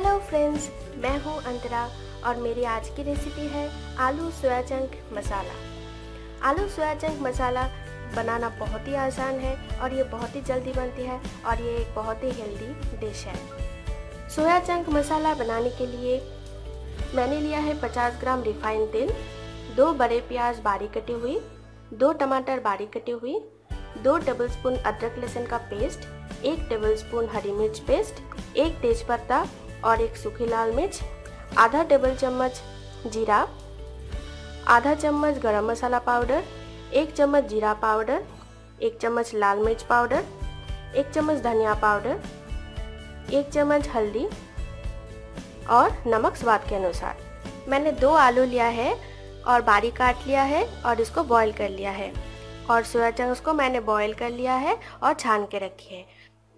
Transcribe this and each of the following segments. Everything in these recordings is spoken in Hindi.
हेलो फ्रेंड्स, मैं हूं अंतरा और मेरी आज की रेसिपी है आलू सोया चंक मसाला। आलू सोया चंक मसाला बनाना बहुत ही आसान है और ये बहुत ही जल्दी बनती है और ये एक बहुत ही हेल्दी डिश है। सोया चंक मसाला बनाने के लिए मैंने लिया है 50 ग्राम रिफाइंड तेल, 2 बड़े प्याज बारीक कटे हुए, 2 टमाटर बारीक कटे हुए, 2 टेबलस्पून अदरक लहसुन का पेस्ट, 1 टेबलस्पून हरी मिर्च पेस्ट, 1 तेजपत्ता और 1 सूखी लाल मिर्च, आधा टेबल चम्मच जीरा, आधा चम्मच गरम मसाला पाउडर, 1 चम्मच जीरा पाउडर, 1 चम्मच लाल मिर्च पाउडर, 1 चम्मच धनिया पाउडर, 1 चम्मच हल्दी और नमक स्वाद के अनुसार। मैंने 2 आलू लिया है और बारीक काट लिया है और इसको बॉईल कर लिया है और सोया चंक्स को मैंने बॉईल कर लिया है और छान के रखी है।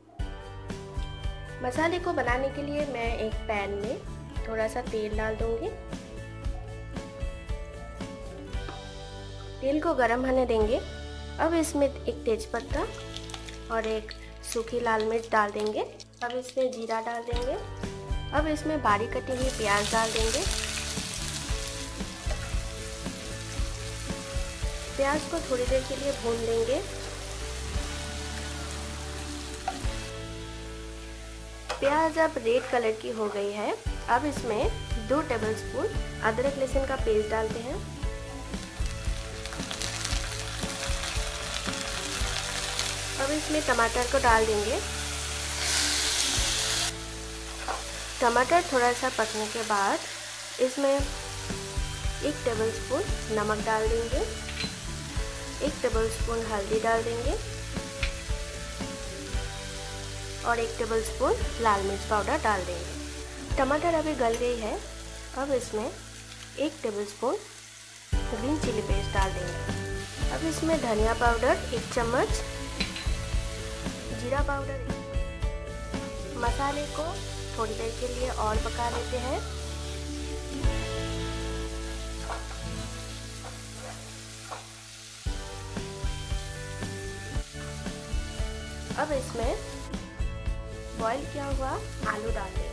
मसाले को बनाने के लिए मैं एक पैन में थोड़ा सा तेल डाल दूंगी। तेल को गरम होने देंगे। अब इसमें एक तेजपत्ता और 1 सूखी लाल मिर्च डाल देंगे। अब इसमें जीरा डाल देंगे। अब इसमें बारीक कटी हुई प्याज डाल देंगे। प्याज को थोड़ी देर के लिए भून देंगे। प्याज अब रेड कलर की हो गई है। अब इसमें 2 टेबलस्पून अदरक लहसुन का पेस्ट डालते हैं। अब इसमें टमाटर को डाल देंगे। टमाटर थोड़ा सा पकने के बाद इसमें 1 टेबलस्पून नमक डाल देंगे, 1 टेबलस्पून हल्दी डाल देंगे और 1 टेबलस्पून लाल मिर्च पाउडर डाल देंगे। टमाटर अभी गल गई है। अब इसमें 1 टेबलस्पून ग्रीन चिली पेस्ट डाल देंगे। अब इसमें धनिया पाउडर 1 चम्मच, जीरा पाउडर। मसाले को थोड़ी देर के लिए और पका लेते हैं। अब इसमें बॉईल किया हुआ आलू डाल देंगे।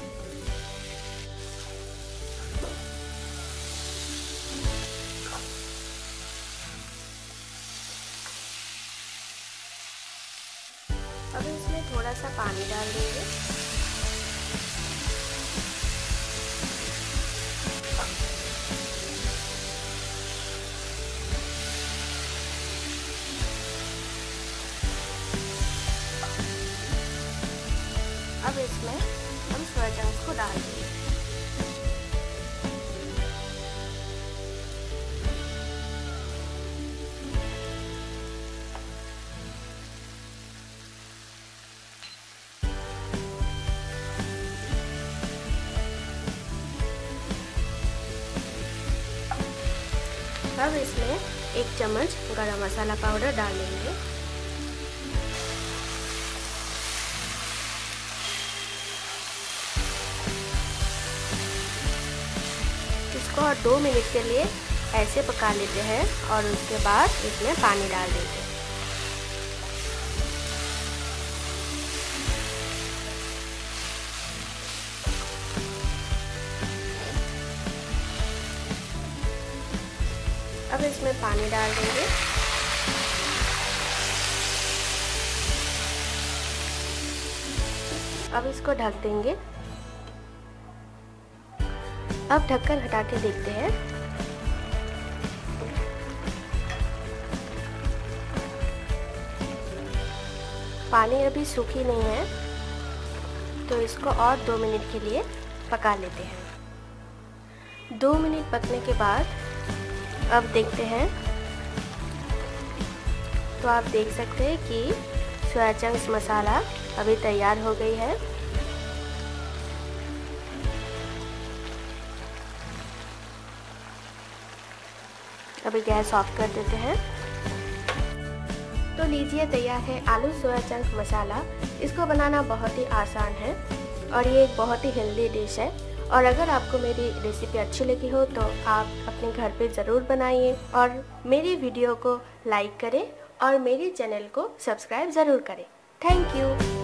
अब इसमें थोड़ा सा पानी डाल देंगे। अब इसमें हम सोया चंक्स को डाल देंगे। अब इसमें 1 चम्मच गरम मसाला पाउडर डाल देंगे। इसको 2 मिनट के लिए ऐसे पका लेते हैं और उसके बाद इसमें पानी डाल देंगे। अब इसमें पानी डाल देंगे। अब इसको ढक देंगे। अब ढक्कन हटा के देखते हैं। पानी अभी सूखी नहीं है तो इसको और 2 मिनट के लिए पका लेते हैं। 2 मिनट पकने के बाद अब देखते हैं तो आप देख सकते हैं कि सोया चंक्स मसाला अभी तैयार हो गई है। अभी गैस ऑफ कर देते हैं। तो लीजिए, तैयार है आलू सोया चंक मसाला। इसको बनाना बहुत ही आसान है और ये एक बहुत ही हेल्दी डिश है। और अगर आपको मेरी रेसिपी अच्छी लगी हो तो आप अपने घर पे ज़रूर बनाइए और मेरी वीडियो को लाइक करें और मेरे चैनल को सब्सक्राइब ज़रूर करें। Thank you.